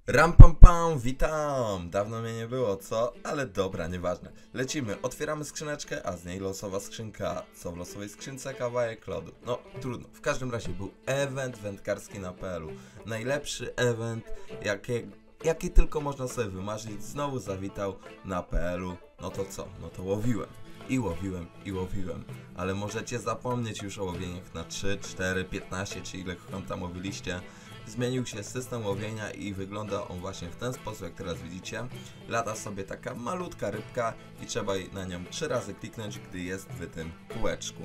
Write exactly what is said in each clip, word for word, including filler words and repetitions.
Ram pam pam, witam! Dawno mnie nie było, co? Ale dobra, nieważne. Lecimy, otwieramy skrzyneczkę, a z niej losowa skrzynka. Co w losowej skrzynce? Kawałek lodu. No, trudno. W każdym razie był event wędkarski na P L u. Najlepszy event, jaki, jaki tylko można sobie wymarzyć. Znowu zawitał na P L u. No to co? No to łowiłem. I łowiłem, i łowiłem. Ale możecie zapomnieć już o łowieniach na trzy, cztery, piętnaście, czy ile tam łowiliście. Zmienił się system łowienia i wygląda on właśnie w ten sposób, jak teraz widzicie. Lata sobie taka malutka rybka i trzeba na nią trzy razy kliknąć, gdy jest w tym kółeczku.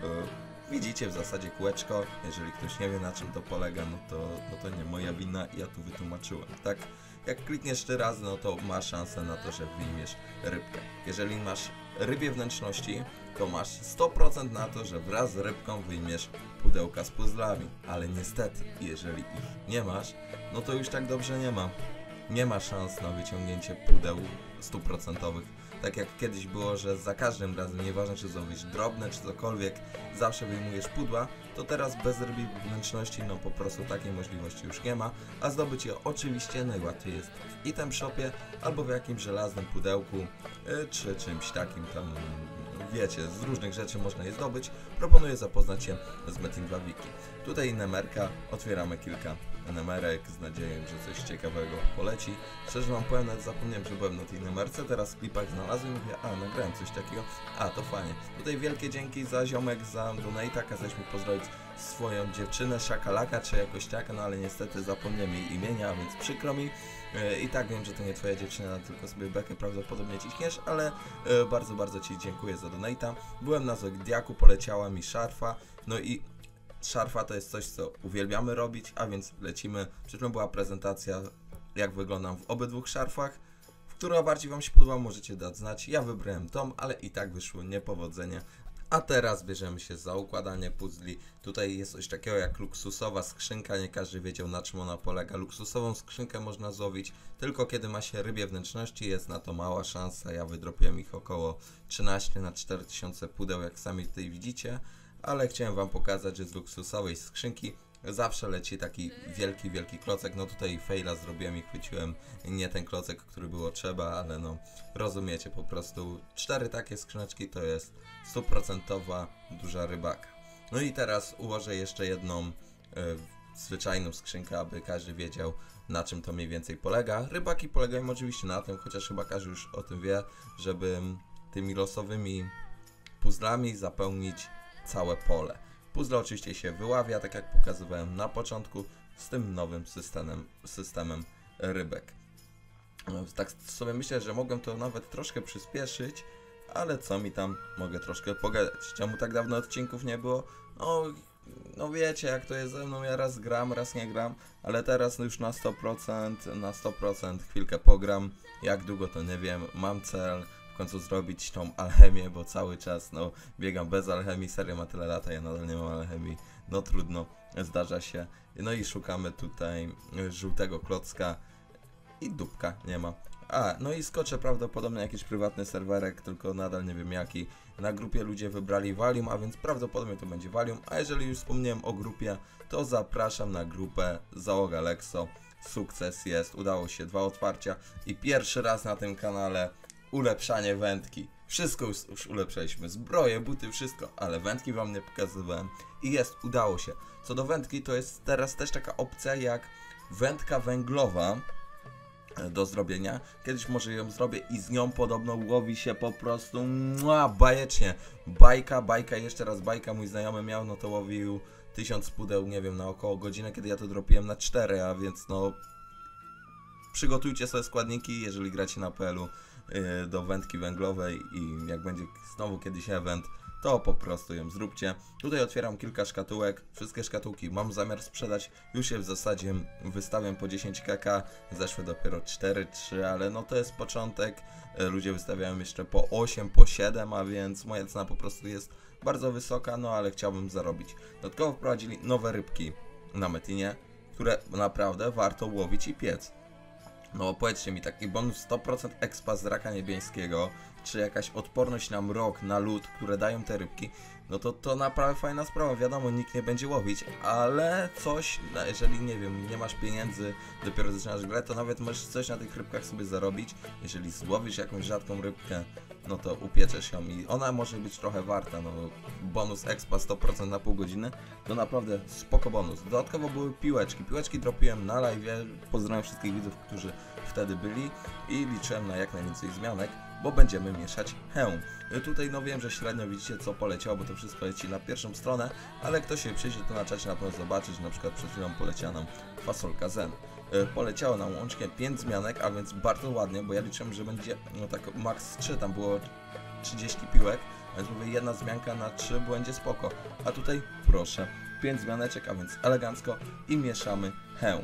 Yy, widzicie w zasadzie kółeczko, jeżeli ktoś nie wie, na czym to polega, no to, no to nie moja wina, ja tu wytłumaczyłem, tak? Jak klikniesz trzy razy, no to masz szansę na to, że wyjmiesz rybkę. Jeżeli masz rybie wnętrzności, to masz sto procent na to, że wraz z rybką wyjmiesz pudełka z puzzlami. Ale niestety, jeżeli ich nie masz, no to już tak dobrze nie ma. Nie ma szans na wyciągnięcie pudeł stuprocentowych. Tak jak kiedyś było, że za każdym razem, nieważne czy złowisz drobne czy cokolwiek, zawsze wyjmujesz pudła, to teraz bez rybi wnętrzności, no po prostu takiej możliwości już nie ma, a zdobyć je oczywiście najłatwiej jest w item shopie albo w jakimś żelaznym pudełku, yy, czy czymś takim tam, wiecie, z różnych rzeczy można je zdobyć. Proponuję zapoznać się z Metin dwa Wiki. Tutaj nemerka, otwieramy kilka nemerek z nadzieją, że coś ciekawego poleci. Szczerze wam powiem, nawet zapomniałem, że byłem na tej nemerce, teraz w klipach znalazłem i mówię, a nagrałem coś takiego, a to fajnie. Tutaj wielkie dzięki za ziomek, za donate'a, kazałeś mi pozdrowić swoją dziewczynę, Szakalaka czy jakoś tak, no ale niestety zapomniałem jej imienia, więc przykro mi. I tak wiem, że to nie twoja dziewczyna, tylko sobie bekę prawdopodobnie ciśniesz, ale bardzo, bardzo ci dziękuję za donate'a. Byłem na Zodiaku, poleciała mi szarfa, no i szarfa to jest coś, co uwielbiamy robić, a więc lecimy. Przy czym była prezentacja, jak wyglądam w obydwu szarfach. W która bardziej wam się podoba, możecie dać znać. Ja wybrałem tą, ale i tak wyszło niepowodzenie. A teraz bierzemy się za układanie puzli. Tutaj jest coś takiego jak luksusowa skrzynka, nie każdy wiedział, na czym ona polega. Luksusową skrzynkę można złowić tylko kiedy ma się rybie wnętrzności, jest na to mała szansa. Ja wydropiłem ich około trzynaście na cztery tysiące pudeł, jak sami tutaj widzicie. Ale chciałem wam pokazać, że z luksusowej skrzynki zawsze leci taki wielki, wielki klocek. No tutaj faila zrobiłem i chwyciłem nie ten klocek, który było trzeba, ale no rozumiecie, po prostu cztery takie skrzyneczki to jest stuprocentowa duża rybaka. No i teraz ułożę jeszcze jedną y, zwyczajną skrzynkę, aby każdy wiedział, na czym to mniej więcej polega. Rybaki polegają oczywiście na tym, chociaż chyba każdy już o tym wie, żeby tymi losowymi puzzlami zapełnić całe pole. Puzzle oczywiście się wyławia, tak jak pokazywałem na początku, z tym nowym systemem, systemem rybek. No, tak sobie myślę, że mogłem to nawet troszkę przyspieszyć, ale co mi tam, mogę troszkę pogadać. Czemu tak dawno odcinków nie było? No, no wiecie, jak to jest ze mną, ja raz gram, raz nie gram, ale teraz już na sto procent, na sto procent chwilkę pogram. Jak długo to nie wiem, mam cel w końcu zrobić tą alchemię, bo cały czas no biegam bez alchemii, seria ma tyle lat, ja nadal nie mam alchemii, no trudno, zdarza się. No i szukamy tutaj żółtego klocka i dupka nie ma. A, no i skoczę prawdopodobnie jakiś prywatny serwerek, tylko nadal nie wiem jaki. Na grupie ludzie wybrali Valium, a więc prawdopodobnie to będzie Valium, a jeżeli już wspomniałem o grupie, to zapraszam na grupę Załoga Lexo. Sukces jest, udało się, dwa otwarcia i pierwszy raz na tym kanale ulepszanie wędki. Wszystko już, już ulepszaliśmy, zbroje, buty, wszystko, ale wędki wam nie pokazywałem i jest, udało się. Co do wędki, to jest teraz też taka opcja jak wędka węglowa do zrobienia. Kiedyś może ją zrobię i z nią podobno łowi się po prostu mua, bajecznie. Bajka, bajka, jeszcze raz bajka, mój znajomy miał, no to łowił tysiąc pudeł, nie wiem, na około godzinę, kiedy ja to dropiłem na cztery, a więc no przygotujcie sobie składniki, jeżeli gracie na P L u yy, do wędki węglowej i jak będzie znowu kiedyś event, to po prostu ją zróbcie. Tutaj otwieram kilka szkatułek, wszystkie szkatułki mam zamiar sprzedać, już je w zasadzie wystawiam po dziesięć kaka, zeszły dopiero cztery trzy, ale no to jest początek, ludzie wystawiają jeszcze po osiem, po siedem, a więc moja cena po prostu jest bardzo wysoka, no ale chciałbym zarobić. Dodatkowo wprowadzili nowe rybki na Metinie, które naprawdę warto łowić i piec. No powiedzcie mi, taki bonus sto procent expa z raka niebieskiego, czy jakaś odporność na mrok, na lód, które dają te rybki, no to to naprawdę fajna sprawa, wiadomo, nikt nie będzie łowić, ale coś, no jeżeli nie wiem, nie masz pieniędzy, dopiero zaczynasz grę, to nawet możesz coś na tych rybkach sobie zarobić. Jeżeli złowisz jakąś rzadką rybkę, no to upieczesz ją i ona może być trochę warta, no bonus expa sto procent na pół godziny, to naprawdę spoko bonus. Dodatkowo były piłeczki, piłeczki dropiłem na live, pozdrawiam wszystkich widzów, którzy wtedy byli i liczyłem na jak najwięcej zmianek, bo będziemy mieszać hełm. Tutaj no wiem, że średnio widzicie co poleciało, bo to wszystko leci na pierwszą stronę, ale kto się przyjdzie to na czacie na pewno zobaczyć, na przykład przed chwilą poleciała nam fasolka zen. Poleciało nam łącznie pięć zmianek, a więc bardzo ładnie, bo ja liczyłem, że będzie no tak max trzy, tam było trzydzieści piłek, więc mówię jedna zmianka na trzy będzie spoko, a tutaj proszę, pięć zmianeczek, a więc elegancko i mieszamy hełm.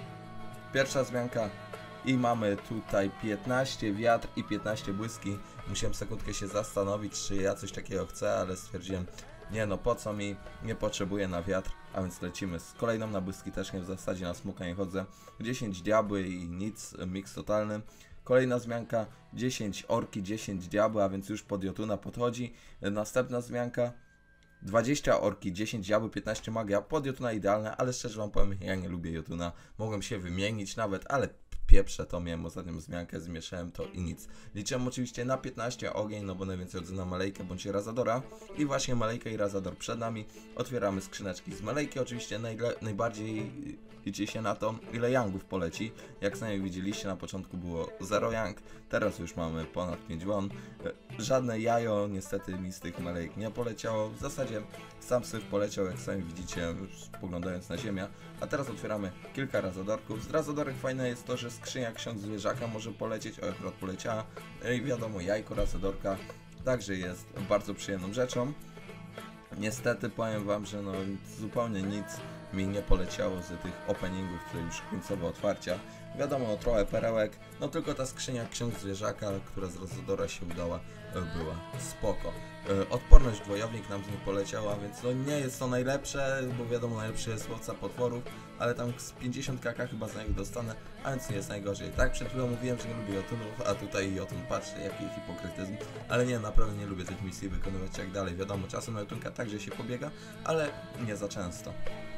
Pierwsza zmianka i mamy tutaj piętnaście wiatr i piętnaście błyski. Musiałem sekundkę się zastanowić, czy ja coś takiego chcę, ale stwierdziłem, nie no po co mi, nie potrzebuję na wiatr, a więc lecimy z kolejną na błyski, też nie w zasadzie na smoka nie chodzę. dziesięć diabły i nic, miks totalny. Kolejna zmianka, dziesięć orki, dziesięć diabły, a więc już pod Jotuna podchodzi. Następna zmianka, dwadzieścia orki, dziesięć diabły, piętnaście magia, pod Jotuna idealne, ale szczerze wam powiem, ja nie lubię Jotuna. Mogłem się wymienić nawet, ale pieprze to, miałem ostatnią zmiankę, zmieszałem to i nic. Liczyłem oczywiście na piętnaście ogień, no bo najwięcej odzyna Malejkę bądź Razadora. I właśnie Malejka i Razador przed nami. Otwieramy skrzyneczki z Malejki, oczywiście najle najbardziej liczy się na to, ile Yangów poleci. Jak sami widzieliście, na początku było zero Yang, teraz już mamy ponad pięć won. Żadne jajo niestety mi z tych Malejek nie poleciało. W zasadzie sam syf poleciał, jak sami widzicie, spoglądając na ziemię. A teraz otwieramy kilka Razadorków. Z Razadorek fajne jest to, że skrzynia ksiąg zwierzaka może polecieć, o akurat poleciała. I wiadomo, jajko Razadorka także jest bardzo przyjemną rzeczą. Niestety powiem wam, że no zupełnie nic mi nie poleciało z tych openingów, które już końcowe otwarcia. Wiadomo, trochę perełek, no tylko ta skrzynia ksiąg zwierzaka, która z Razadora się udała, była spoko. Odporność dwojownik nam z niej poleciała, więc no nie jest to najlepsze, bo wiadomo, najlepszy jest łowca potworów, ale tam z pięćdziesiąt kaka chyba za niego dostanę, a więc nie jest najgorzej. Tak, przed chwilą mówiłem, że nie lubię Jotunów, a tutaj Jotun, patrzcie, jaki hipokrytyzm, ale nie, naprawdę nie lubię tych misji wykonywać jak dalej. Wiadomo, czasem na Jotunka także się pobiega, ale nie za często.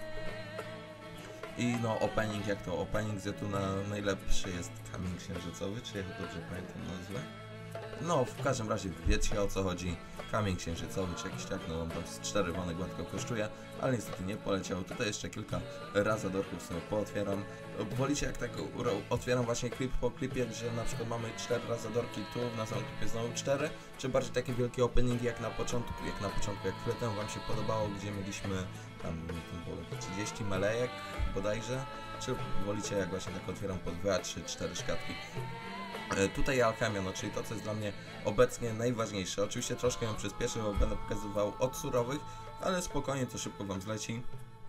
I no opening, jak to opening z Jotuna najlepszy jest kamień księżycowy, czy ja dobrze pamiętam nazwę? No w każdym razie wiecie o co chodzi, kamień księżycowy czy jakiś tak, no on tam z cztery wony gładko kosztuje, ale niestety nie poleciał. Tutaj jeszcze kilka Razadorków sobie pootwieram. Wolicie jak tak otwieram właśnie klip po klipie, że na przykład mamy cztery Razadorki tu, na samym klipie znowu cztery, czy bardziej takie wielkie openingi jak na początku, jak na początku, jak chwilę temu wam się podobało, gdzie mieliśmy tam, tam było trzydzieści malejek bodajże, czy wolicie jak właśnie tak otwieram po dwa, trzy, cztery szkatki. Tutaj alchemia, no czyli to co jest dla mnie obecnie najważniejsze. Oczywiście troszkę ją przyspieszę, bo będę pokazywał od surowych, ale spokojnie to szybko wam zleci.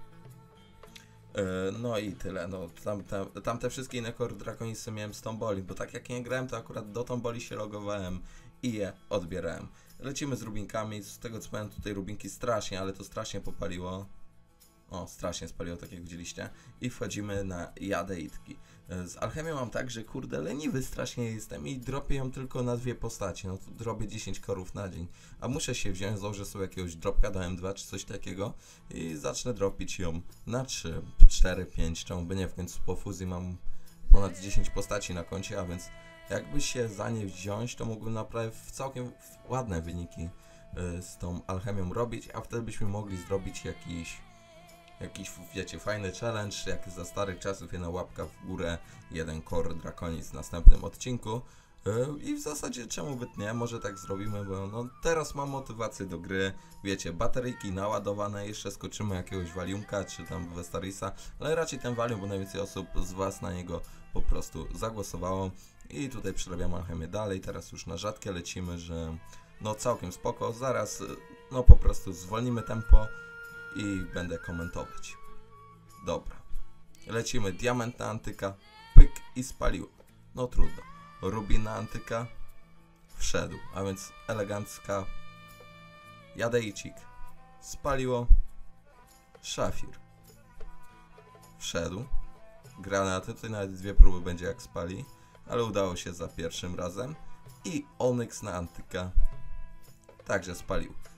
No i tyle, no tam, tam, tam te wszystkie inne Core Draconisy miałem z Tomboli, bo tak jak nie grałem, to akurat do Tomboli się logowałem i je odbierałem. Lecimy z rubinkami, z tego co powiem tutaj rubinki strasznie, ale to strasznie popaliło. O, strasznie spaliło, tak jak widzieliście. I wchodzimy na jadeitki. Z alchemią mam tak, że kurde, leniwy strasznie jestem i dropię ją tylko na dwie postaci. No to drobię dziesięć korów na dzień. A muszę się wziąć, założę sobie jakiegoś dropka do M dwa czy coś takiego i zacznę dropić ją na trzy, cztery, pięć. Czemu by nie, w końcu po fuzji mam ponad dziesięć postaci na koncie, a więc jakby się za nie wziąć, to mógłbym naprawdę w całkiem ładne wyniki z tą alchemią robić, a wtedy byśmy mogli zrobić jakiś Jakiś, wiecie, fajny challenge, jak za starych czasów, jedna łapka w górę, jeden Core Draconis w następnym odcinku. Yy, I w zasadzie czemu by nie, może tak zrobimy, bo no teraz mam motywację do gry, wiecie, bateryjki naładowane, jeszcze skoczymy jakiegoś Valiumka, czy tam Vestarisa, ale raczej ten Valium, bo najwięcej osób z was na niego po prostu zagłosowało. I tutaj przerabiamy alchemię dalej, teraz już na rzadkie lecimy, że no całkiem spoko, zaraz no po prostu zwolnimy tempo i będę komentować. Dobra. Lecimy. Diamentna antyka. Pyk i spaliło. No trudno. Rubina antyka. Wszedł. A więc elegancka. Jadeicik. Spaliło. Szafir. Wszedł. Granaty. Tutaj nawet dwie próby będzie jak spali. Ale udało się za pierwszym razem. I Onyx na antyka. Także spalił.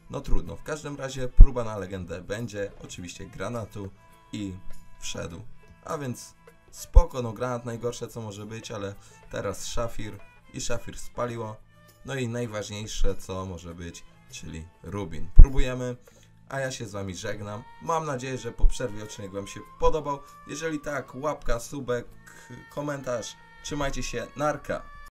No trudno, w każdym razie próba na legendę będzie, oczywiście granatu i wszedł. A więc spoko, no granat najgorsze co może być, ale teraz szafir i szafir spaliło. No i najważniejsze co może być, czyli rubin. Próbujemy, a ja się z wami żegnam. Mam nadzieję, że po przerwie odcinek wam się podobał. Jeżeli tak, łapka, subek, komentarz. Trzymajcie się, narka!